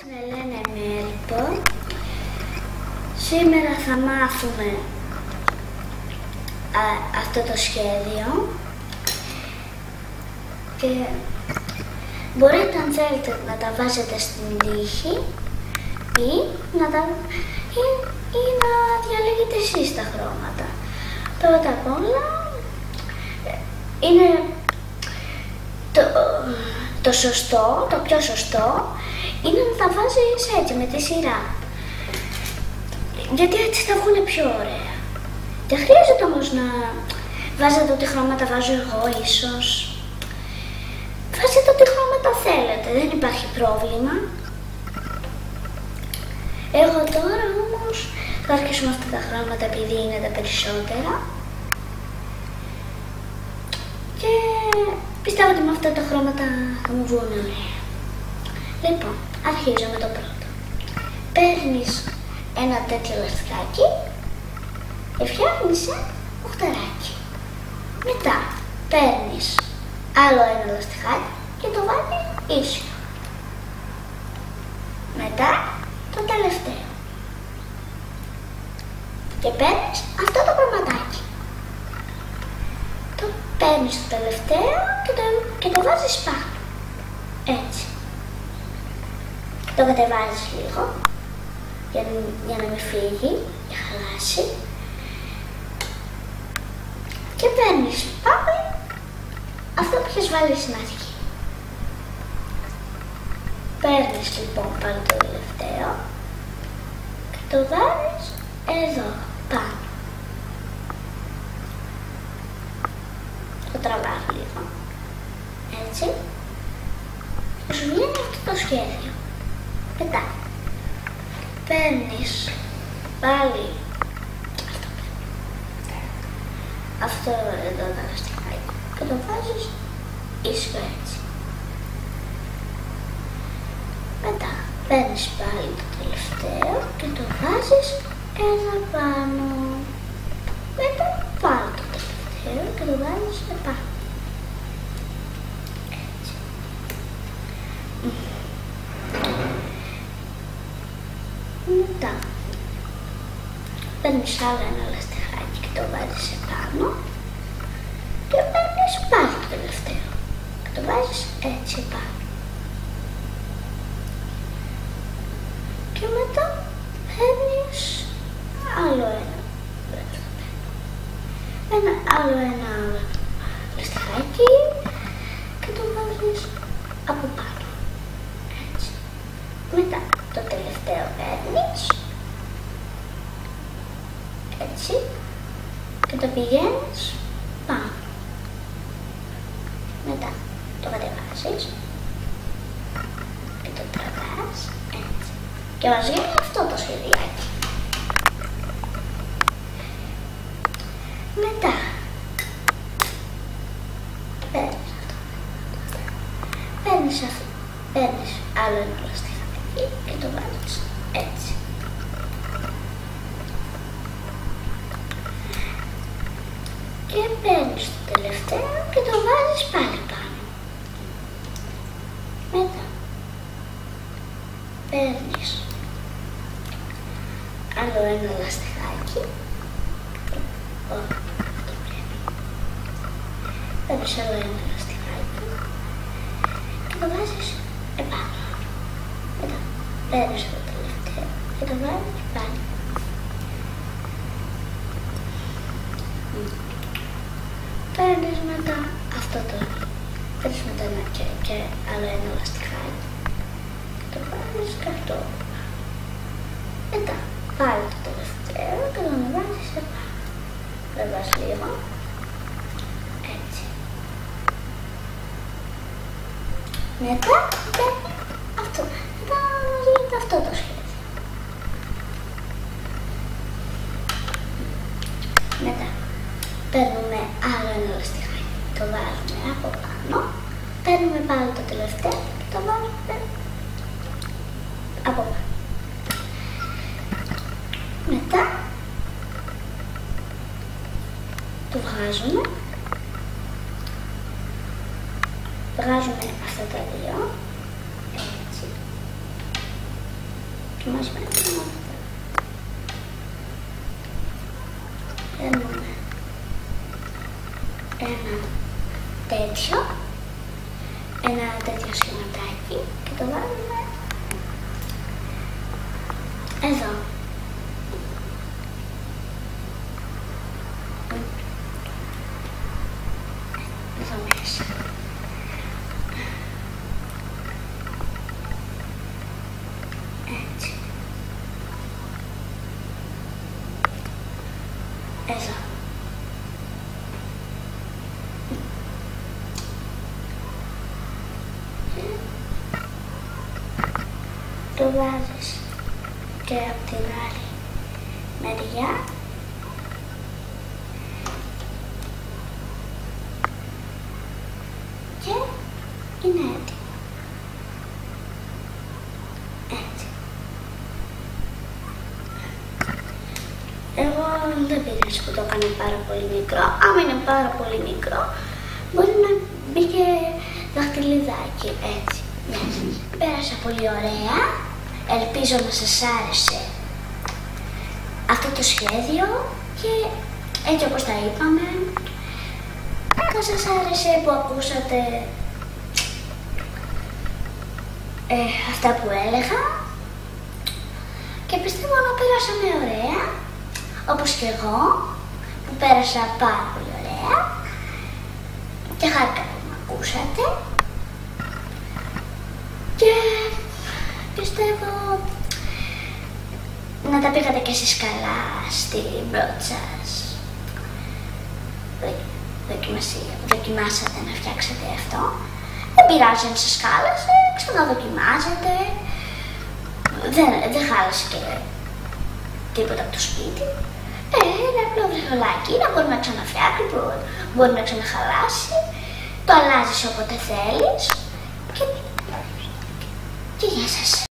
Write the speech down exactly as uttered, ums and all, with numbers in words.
Στην Ελένα Μέλπο. Σήμερα θα μάθουμε α, αυτό το σχέδιο και μπορείτε αν θέλετε να τα βάζετε στην τύχη ή να, τα, ή, ή να διαλέγετε εσείς τα χρώματα. Πρώτα απ' όλα είναι το, το σωστό, το πιο σωστό είναι να τα βάζεις έτσι με τη σειρά. Γιατί έτσι θα βγουν πιο ωραία. Δεν χρειάζεται όμως να βάζετε ό,τι χρώματα βάζω εγώ ίσως. Βάζετε ό,τι χρώματα θέλετε, δεν υπάρχει πρόβλημα. Εγώ τώρα όμως θα αρχίσουμε αυτά τα χρώματα επειδή είναι τα περισσότερα. Και πιστεύω ότι με αυτά τα χρώματα θα μου βγουν ωραία. Λοιπόν, αρχίζω με το πρώτο. Παίρνεις ένα τέτοιο λαστιχάκι και φτιάχνεις ένα μοχτεράκι. Μετά παίρνεις άλλο ένα λαστιχάκι και το βάλεις ίσιο. Μετά το τελευταίο. Και παίρνεις αυτό το πραγματάκι. Το παίρνεις το τελευταίο και το, και το βάζεις πάνω. Έτσι. Το κατεβάζεις λίγο για, για να μην φύγει, για να χαλάσει. Και παίρνεις πάλι αυτό που έχεις βάλει στην αρχή. Παίρνεις λοιπόν πάλι το τελευταίο και το βάζεις εδώ πάνω. Το τραβάς λίγο. Έτσι. Και σου βγαίνει αυτό το σχέδιο. Μετά παίρνεις πάλι αυτό, αυτό εδώ το λαστιχάκι και το βάζεις ίσιο έτσι. Μετά παίρνεις πάλι το τελευταίο και το βάζεις εδώ πάνω. Μετά πάλι το τελευταίο και το βάζεις επάνω. Έτσι. Μετά παίρνεις άλλο ένα λαστιχάκι και το βάζεις επάνω και παίρνεις πάλι το τελευταίο και το βάζεις έτσι επάνω. Και μετά παίρνεις άλλο ένα, ένα άλλο ένα λαστιχάκι και το βάζεις από πάνω. Έτσι. Μετά το τελευταίο παίρνεις έτσι και το πηγαίνεις πάνω. Μετά το κατεβάζεις και το τραβάς έτσι και μας βγαίνει αυτό το σχεδιάκι. Μετά παίρνεις αυτό, παίρνεις αυτό, παίρνεις άλλο ένα λαστιχάκι και το βάζεις έτσι. Και παίρνεις το τελευταίο και το βάζεις πάλι πάνω. Μετά παίρνεις άλλο ένα λαστιχάκι. Ω, το πρέπει. Παίρνεις άλλο ένα λαστιχάκι και το βάζεις επάνω. Μετά παίρνεις το τελευταίο και το βάζεις πάλι. Παίρνεις μετά αυτό το, παίρνεις μετά ένα και, και άλλο ένα λαστιχάκι και το βάζεις και αυτό. Μετά πάλι το τελευταίο και το ανεβάζεις επάνω. Βεβάς λίγο. Έτσι. Μετά παίρνει αυτό. Μετά γίνεται αυτό το σχέδιο. Μετά παίρνουμε άλλο ένα λαστιχάκι, το βάζουμε από πάνω, παίρνουμε πάλι το τελευταίο και το βάζουμε από πάνω. Μετά το βγάζουμε, βγάζουμε αυτά τα δύο, έτσι, δοκιμασμένο. Παίρνουμε ένα τέτοιο, ένα τέτοιο σχηματάκι και το βάλουμε εδώ. Εδώ μέσα. Έτσι. Εδώ. Το βάζεις και από την άλλη μεριά. Και είναι έτοιμο. Έτσι. Εγώ δεν πειράζει που το έκανα πάρα πολύ μικρό. Άμα είναι πάρα πολύ μικρό, μπορεί να μπει και δαχτυλιδάκι, έτσι. Μέσα. Πέρασα πολύ ωραία. Ελπίζω να σας άρεσε αυτό το σχέδιο και έτσι όπως τα είπαμε, να σας άρεσε που ακούσατε ε, αυτά που έλεγα και πιστεύω να πέρασαμε ωραία, όπως και εγώ που πέρασα πάρα πολύ ωραία και χάρηκα που με ακούσατε και πιστεύω να τα πήγατε και εσείς καλά στην πρώτη σας δοκιμασία που δοκιμάσατε να φτιάξετε αυτό. Δεν πειράζει αν σας χάλασε, ξαναδοκιμάζετε. Δεν, δεν χάλασε και τίποτα από το σπίτι. Ε, ένα απλό βρεχολάκι, να μπορεί να ξαναφτιάξει, μπορεί, μπορεί να ξαναχαλάσει. Το αλλάζεις όποτε θέλεις και, και γεια σας.